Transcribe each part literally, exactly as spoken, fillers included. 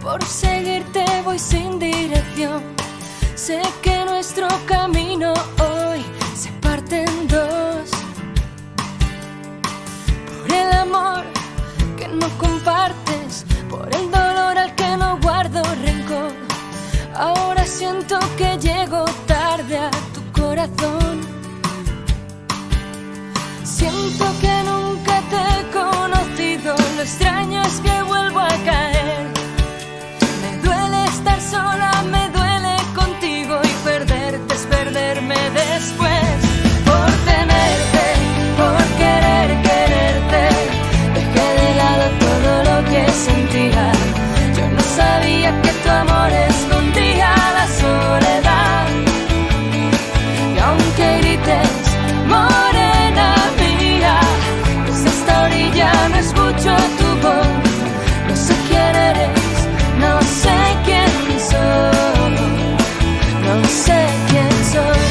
Por seguirte voy sin dirección. Sé que nuestro camino hoy se parte en dos. Por el amor que no compartes, por el dolor al que no guardo rencor. Ahora siento que llego tarde a tu corazón. Siento que nunca te he conocido. Lo extraño es que vuelvo a caer. Me duele estar sola, me duele contigo, y perderte es perderme después. Por tenerte, por querer quererte, dejé de lado todo lo que sentía. Yo no sabía que tu amor escondía la soledad. Y aunque grites, morena mía, desde esta orilla no escucho tu voz. No sé quién eres, no sé quién soy, no sé quién soy.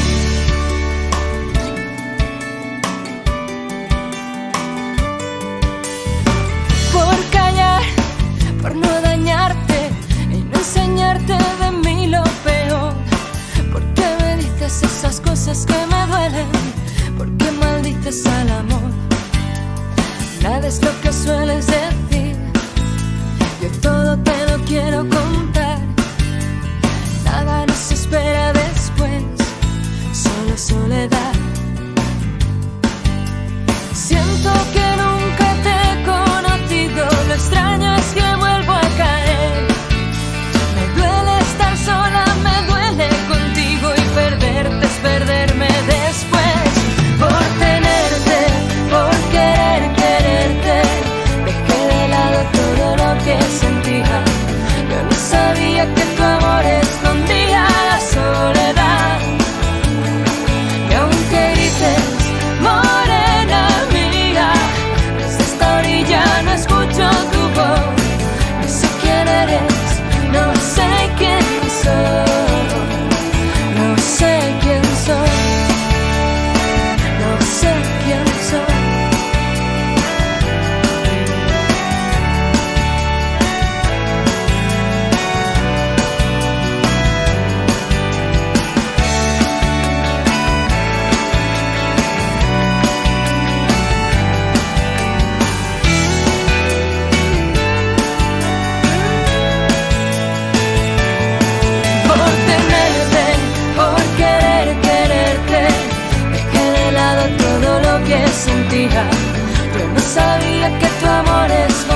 Por callar, por no dañarte y no enseñarte de mí lo peor. ¿Por qué me dices esas cosas que me duelen? ¿Por qué maldices al amor? Nada es lo que sueles decir. Yo todo te lo quiero contar. Nada nos espera después, solo soledad. Siento que nunca te he conocido. Lo extraño es que vuelvo a caer. Me duele estar sola, me duele contigo, y perderte es perderme después. Por tenerte, por querer quererte, dejé de lado todo lo que sentía. Yo no sabía que tu amor escondía la soledad. Y aunque grites, morena mía, desde esta orilla no escucho tu voz. No sé quién eres, no sé quién soy, no sé quién soy, no sé quién soy. Por tenerte, por querer quererte, dejé de lado todo lo que sentía. Yo no sabía que tu amor es